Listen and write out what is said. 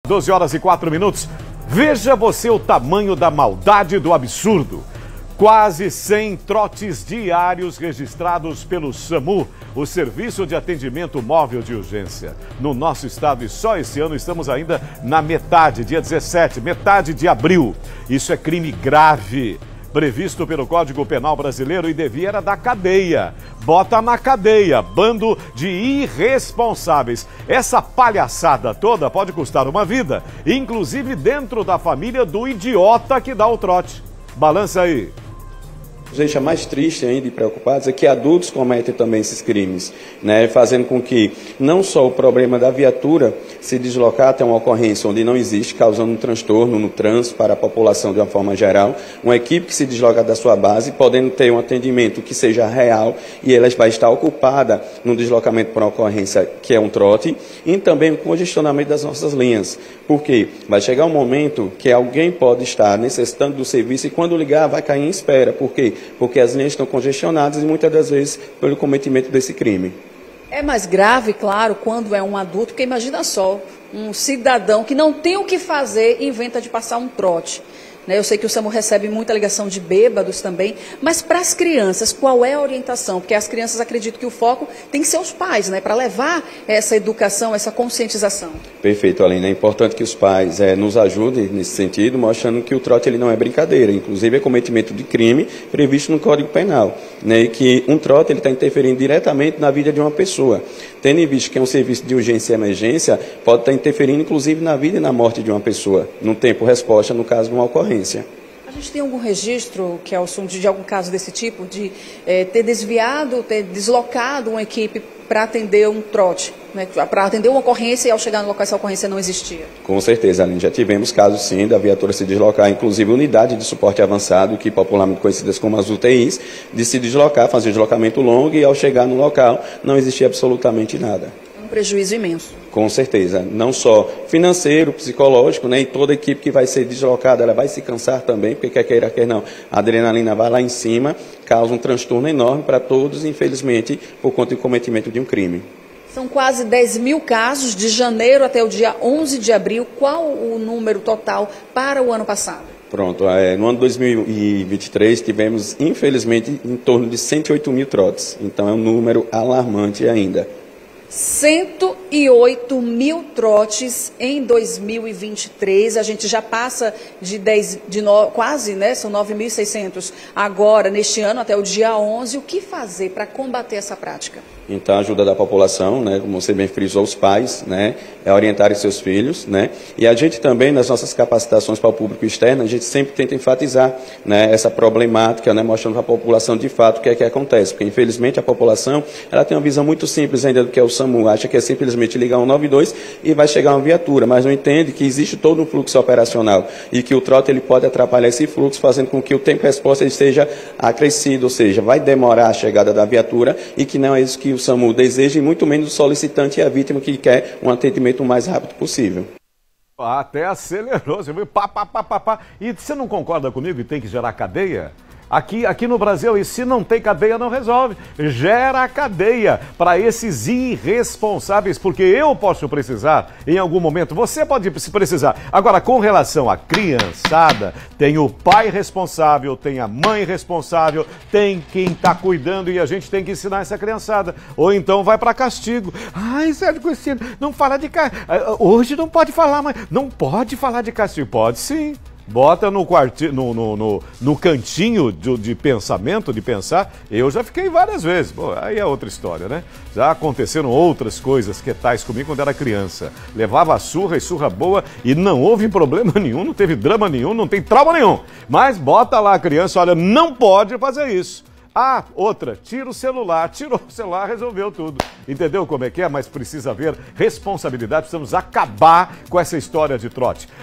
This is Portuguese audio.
12 horas e 4 minutos. Veja você o tamanho da maldade do absurdo. Quase 100 trotes diários registrados pelo SAMU, o Serviço de Atendimento Móvel de Urgência. No nosso estado, e só esse ano estamos ainda na metade, dia 17, metade de abril. Isso é crime grave, previsto pelo Código Penal Brasileiro e devia da cadeia. Bota na cadeia, bando de irresponsáveis. Essa palhaçada toda pode custar uma vida, inclusive dentro da família do idiota que dá o trote. Balança aí. Nos deixa mais triste ainda e preocupados é que adultos cometem também esses crimes, né? Fazendo com que não só o problema da viatura se deslocar até uma ocorrência onde não existe, causando um transtorno no trânsito para a população de uma forma geral, uma equipe que se desloca da sua base, podendo ter um atendimento que seja real e ela vai estar ocupada no deslocamento para uma ocorrência que é um trote, e também o congestionamento das nossas linhas. Porque vai chegar um momento que alguém pode estar necessitando do serviço e quando ligar vai cair em espera. Por quê? Porque as linhas estão congestionadas e muitas das vezes pelo cometimento desse crime. É mais grave, claro, quando é um adulto, porque imagina só, um cidadão que não tem o que fazer e inventa de passar um trote. Eu sei que o SAMU recebe muita ligação de bêbados também, mas para as crianças, qual é a orientação? Porque as crianças acreditam que o foco tem que ser os pais, né, para levar essa educação, essa conscientização. Perfeito, Aline. É importante que os pais nos ajudem nesse sentido, mostrando que o trote ele não é brincadeira, inclusive é cometimento de crime previsto no Código Penal, né, e que um trote está interferindo diretamente na vida de uma pessoa. Tendo em vista que é um serviço de urgência e emergência, pode estar interferindo inclusive na vida e na morte de uma pessoa, no tempo-resposta, no caso de uma ocorrência. A gente tem algum registro, Kelson, de algum caso desse tipo, de ter desviado, ter deslocado uma equipe para atender um trote, né, para atender uma ocorrência e ao chegar no local essa ocorrência não existia? Com certeza, Aline. Já tivemos casos sim da viatura se deslocar, inclusive unidade de suporte avançado, que popularmente conhecidas como as UTIs, de se deslocar, fazer um deslocamento longo e ao chegar no local não existia absolutamente nada. Um prejuízo imenso. Com certeza, não só financeiro, psicológico, né, e toda a equipe que vai ser deslocada, ela vai se cansar também, porque quer queira, quer não, a adrenalina vai lá em cima, causa um transtorno enorme para todos, infelizmente, por conta do cometimento de um crime. São quase 10 mil casos de janeiro até o dia 11 de abril. Qual o número total para o ano passado? Pronto, no ano 2023 tivemos, infelizmente, em torno de 108 mil trotes, então é um número alarmante ainda. 108 mil trotes em 2023, a gente já passa quase, né, são 9.600 agora, neste ano, até o dia 11. O que fazer para combater essa prática? Então, a ajuda da população, né, como você bem frisou, os pais, né, orientarem seus filhos, né, e a gente também, nas nossas capacitações para o público externo, a gente sempre tenta enfatizar, né, essa problemática, né, mostrando para a população de fato o que é que acontece, porque infelizmente a população, ela tem uma visão muito simples ainda do que é o SAMU, acha que é simplesmente ligar 192 e vai chegar uma viatura, mas não entende que existe todo um fluxo operacional e que o trote ele pode atrapalhar esse fluxo, fazendo com que o tempo-resposta seja acrescido, ou seja, vai demorar a chegada da viatura e que não é isso que o SAMU deseja e muito menos o solicitante e a vítima que quer um atendimento o mais rápido possível. Até acelerou, você viu? Pá. E você não concorda comigo e tem que gerar cadeia? Aqui no Brasil, e se não tem cadeia, não resolve. Gera cadeia para esses irresponsáveis, porque eu posso precisar em algum momento, você pode precisar. Agora, com relação à criançada, tem o pai responsável, tem a mãe responsável, tem quem está cuidando e a gente tem que ensinar essa criançada. Ou então vai para castigo. Ai, Sérgio Cristina, não fala de castigo. Hoje não pode falar, mas não pode falar de castigo. Pode sim. Bota no cantinho de pensamento, de pensar. Eu já fiquei várias vezes. Pô, aí é outra história, né? Já aconteceram outras coisas que tais comigo quando era criança. Levava surra e surra boa e não houve problema nenhum, não teve drama nenhum, não tem trauma nenhum. Mas bota lá a criança, olha, não pode fazer isso. Ah, outra, tirou o celular, resolveu tudo. Entendeu como é que é? Mas precisa haver responsabilidade, precisamos acabar com essa história de trote.